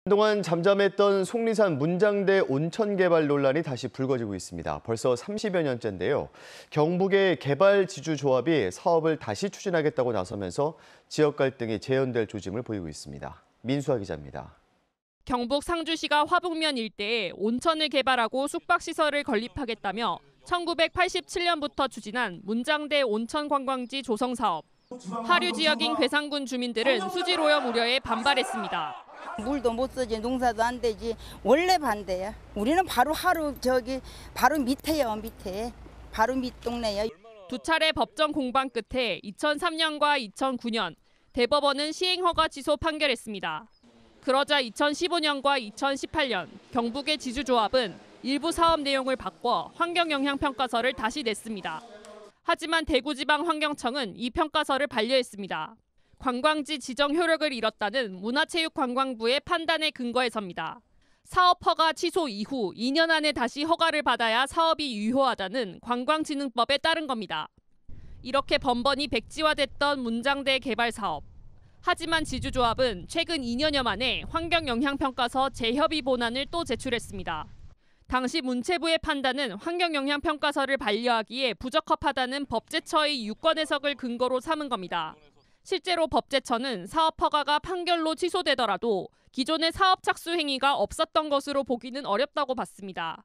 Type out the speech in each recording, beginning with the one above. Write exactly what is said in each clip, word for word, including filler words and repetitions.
한동안 잠잠했던 속리산 문장대 온천 개발 논란이 다시 불거지고 있습니다. 벌써 삼십여 년째인데요. 경북의 개발 지주 조합이 사업을 다시 추진하겠다고 나서면서 지역 갈등이 재현될 조짐을 보이고 있습니다. 민수아 기자입니다. 경북 상주시가 화북면 일대에 온천을 개발하고 숙박시설을 건립하겠다며 천구백팔십칠 년부터 추진한 문장대 온천관광지 조성 사업. 하류 지역인 괴산군 주민들은 수질 오염 우려에 반발했습니다. 물도 못 쓰지, 농사도 안 되지. 원래 반대야. 우리는 바로 하루 저기 바로 밑에요, 밑에. 바로 밑 동네야. 두 차례 법정 공방 끝에 이천삼 년과 이천구 년 대법원은 시행 허가 취소 판결했습니다. 그러자 이천십오 년과 이천십팔 년 경북의 지주조합은 일부 사업 내용을 바꿔 환경영향평가서를 다시 냈습니다. 하지만 대구지방환경청은 이 평가서를 반려했습니다. 관광지 지정 효력을 잃었다는 문화체육관광부의 판단에 근거해서입니다. 사업 허가 취소 이후 이 년 안에 다시 허가를 받아야 사업이 유효하다는 관광진흥법에 따른 겁니다. 이렇게 번번이 백지화됐던 문장대 개발 사업. 하지만 지주조합은 최근 이 년여 만에 환경영향평가서 재협의 본안을 또 제출했습니다. 당시 문체부의 판단은 환경영향평가서를 반려하기에 부적합하다는 법제처의 유권 해석을 근거로 삼은 겁니다. 실제로 법제처는 사업 허가가 판결로 취소되더라도 기존의 사업 착수 행위가 없었던 것으로 보기는 어렵다고 봤습니다.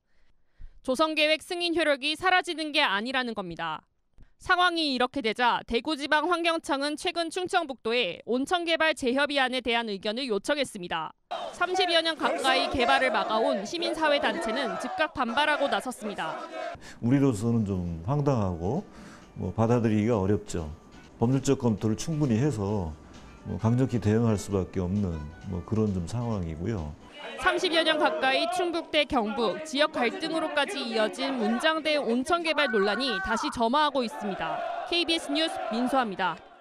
조성계획 승인 효력이 사라지는 게 아니라는 겁니다. 상황이 이렇게 되자 대구지방환경청은 최근 충청북도에 온천개발 재협의안에 대한 의견을 요청했습니다. 삼십여 년 가까이 개발을 막아온 시민사회단체는 즉각 반발하고 나섰습니다. 우리로서는 좀 황당하고 뭐 받아들이기가 어렵죠. 법률적 검토를 충분히 해서 뭐 강력히 대응할 수밖에 없는 뭐 그런 좀 상황이고요. 삼십여 년 가까이 충북 대 경북, 지역 갈등으로까지 이어진 문장대 온천 개발 논란이 다시 점화하고 있습니다. 케이비에스 뉴스 민수아입니다.